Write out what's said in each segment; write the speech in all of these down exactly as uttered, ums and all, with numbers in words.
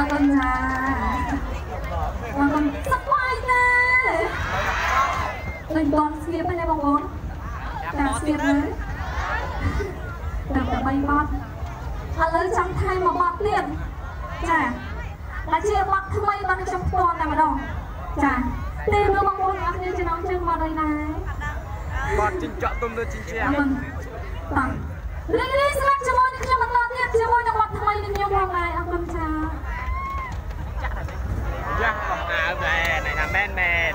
Ờ con già Ờ con sắp quay nè Đừng con xiếp hay nè bông bóng Chà xiếp đấy Đừng có bay bọt Ở lấy trong thay một bọt tiền Chà Là chia bọt thơm mây bọt trong con này mà đâu Chà Tìm đưa bông bóng áp như cho nó trưng vào đây này Bọt chinh chọn tôm đưa chinh chè Vâng Vâng Lên đi đi xem cho môi những cho mặt lo tiếp cho môi những bọt thơm mây những nhiều vòng này Ác vâng chà Dạ, à về này là men men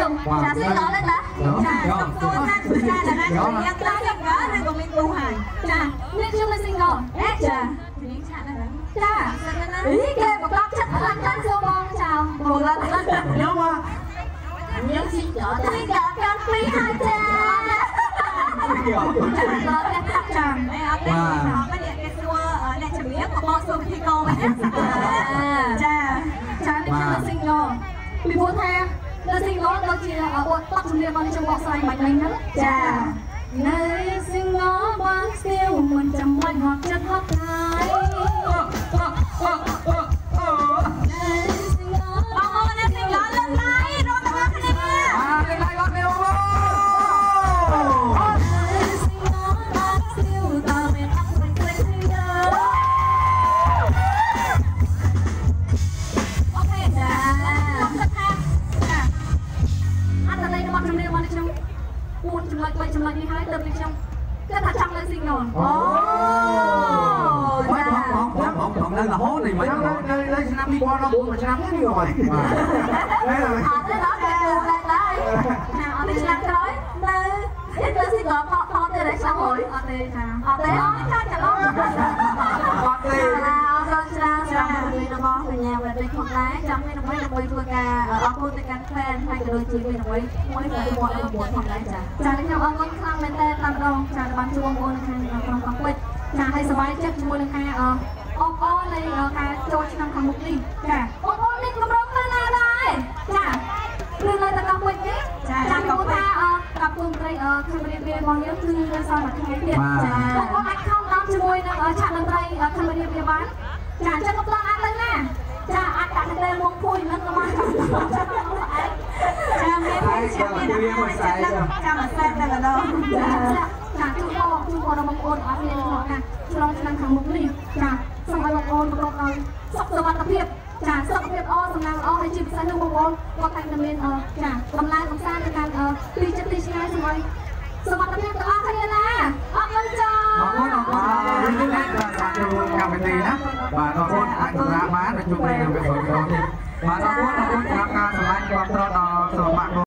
Chà xin lỗi lên đã. Chà xong tôi ra chà là đang có những cái gì đó nên còn mình tu hành. Chà nên chung là single. Ê chà. Chà. Ý kê một con chất là chân số bông chào. Một lần. Nhớ mà. Nhớ xin chở. Xin chở con quý hai cha. Chà. Chà, chà nên là single. Vì vốn theo, là single đôi khi là ở bộ tóc trong liên quan trong bộ xoay mạnh lên lắm. Chà. Này single bác siêu mình chăm quanh hoặc chất hấp thái. Này single bác ơi, này single lên tay, rồi ta bác này nè. À, lên tay con nêu vô. Này single bác siêu ta mẹ tóc xanh xanh xinh nhớ. Buồn chừng lại quay chừng lại đi hai tập đi trong cái thằng trong lên sinh rồi. Ồ. Không không không không không đây là hố này mấy. Đây đây năm đi qua nó buồn mà năm hết đi rồi. Ở đây đó kìa đường đây đây. Nào ở đây làm tới. Đây. Thế tôi xin gọi họ họ tới đấy sao rồi? Ở đây nào. Ở đây đó chắc chắn đó. Ở đây. À con chào chào mọi người nó bó về nhà về đây không lái trong cái nó mới nó mới thua ca ở cô tới cắn fan hay cái đôi chị mình nó mới mới về một ở một không lái chả. Chào đến nhau ông con khang bên tên làm đâu chào ban chuông cô khang không có quên. Chào hayสบายចិត្តជាមួយនឹងការអអបអរនៃការចូលឆ្នាំខាងមុខនេះចាបងប្អូនមានកម្រងទៅណាដែរចាព្រឹងនៅតែកំពុងនេះចាចាំគូថាអกับគុំត្រីអខេមរៀបរៀបរបស់យើងគឺនៅសល់មួយថ្ងៃទៀតចាបងប្អូនអាចខំតាមជាមួយនឹងឆាកតន្ត្រីខេមរៀបរៀបបានចាអញ្ចឹងក៏ប្លង់អាចទៅណាចាអាចដាក់ទៅលើមុខភួយនឹងក៏បានចាំចាំចាំមានចាំមានចាំមកសាច់តែម្ដងចាចាជួបបងជួបបងបងប្អូនអត់មានក្នុងណាឆ្លងឆ្នាំខាងមុខនេះចាសូមឲ្យបងប្អូនប្រកបដោយសុខសុវត្ថិភាពចាសុខភាពល្អសំណាងល្អហើយជាពិសេសនោះបងប្អូនគាត់តែងតែមានចាកម្លាំងកំសាន្តទៅកាន់ទីចិត្តទីឆ្ងាយសូមឲ្យសុខភាពទាំងអស់គ្នាណាអរគុណចាអរគុណអរគុណនេះនេះបាទចូលកម្មវិធីណាបាទអរគុណអាចសម្រាប់បានជួបគ្នានៅពេលក្រោយទៀតបាទអរគុណអរគុណសម្រាប់ការសម្ដែងគ្រប់ត្រដល់សមាជិក